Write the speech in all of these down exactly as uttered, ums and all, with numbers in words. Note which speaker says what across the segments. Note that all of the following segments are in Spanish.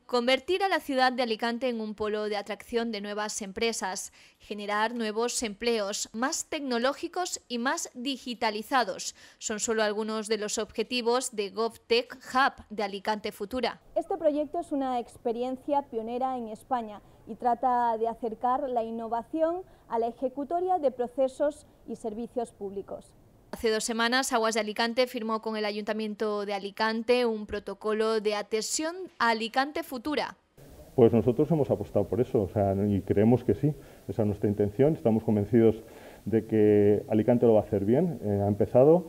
Speaker 1: Convertir a la ciudad de Alicante en un polo de atracción de nuevas empresas, generar nuevos empleos más tecnológicos y más digitalizados, son solo algunos de los objetivos de GovTech Hub de Alicante Futura.
Speaker 2: Este proyecto es una experiencia pionera en España y trata de acercar la innovación a la ejecutoria de procesos y servicios públicos.
Speaker 1: Hace dos semanas, Aguas de Alicante firmó con el Ayuntamiento de Alicante un protocolo de adhesión a Alicante Futura.
Speaker 3: Pues nosotros hemos apostado por eso, o sea, y creemos que sí, esa es nuestra intención, estamos convencidos de que Alicante lo va a hacer bien, eh, ha empezado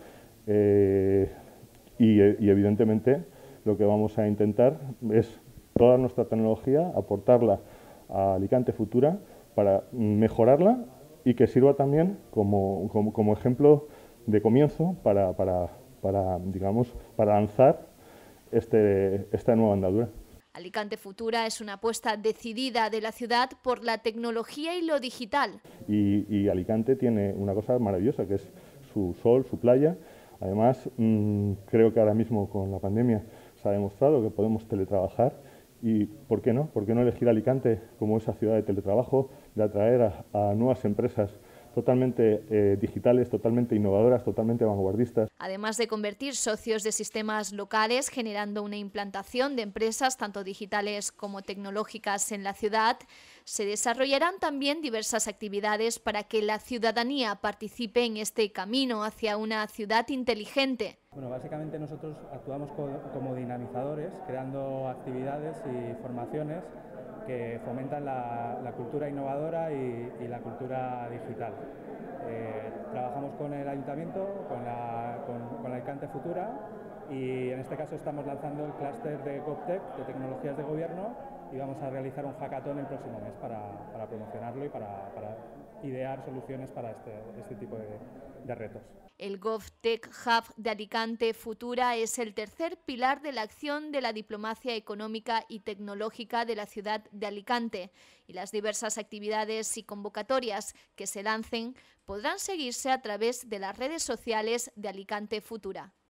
Speaker 3: eh, y, y evidentemente lo que vamos a intentar es toda nuestra tecnología, aportarla a Alicante Futura para mejorarla y que sirva también como, como, como ejemplo de comienzo para, para, para, digamos, para lanzar este, esta nueva andadura.
Speaker 1: Alicante Futura es una apuesta decidida de la ciudad por la tecnología y lo digital.
Speaker 3: Y, y Alicante tiene una cosa maravillosa, que es su sol, su playa. Además, mmm, creo que ahora mismo con la pandemia se ha demostrado que podemos teletrabajar. Y ¿por qué no? ¿Por qué no elegir Alicante como esa ciudad de teletrabajo, de atraer a, a nuevas empresas totalmente eh, digitales, totalmente innovadoras, totalmente vanguardistas?
Speaker 1: Además de convertir socios de sistemas locales, generando una implantación de empresas tanto digitales como tecnológicas en la ciudad, se desarrollarán también diversas actividades para que la ciudadanía participe en este camino hacia una ciudad inteligente.
Speaker 4: Bueno, básicamente nosotros actuamos como dinamizadores, creando actividades y formaciones que fomentan la, la cultura innovadora y, y la cultura digital. Eh, trabajamos con el Ayuntamiento, con la, con, con la Alicante Futura, y en este caso estamos lanzando el clúster de GovTech, de tecnologías de gobierno, y vamos a realizar un hackathon el próximo mes para, para promocionarlo y para, para idear soluciones para este, este tipo de, de retos.
Speaker 1: El GovTech Hub de Alicante Futura es el tercer pilar de la acción de la diplomacia económica y tecnológica de la ciudad de Alicante, y las diversas actividades y convocatorias que se lancen podrán seguirse a través de las redes sociales de Alicante Futura.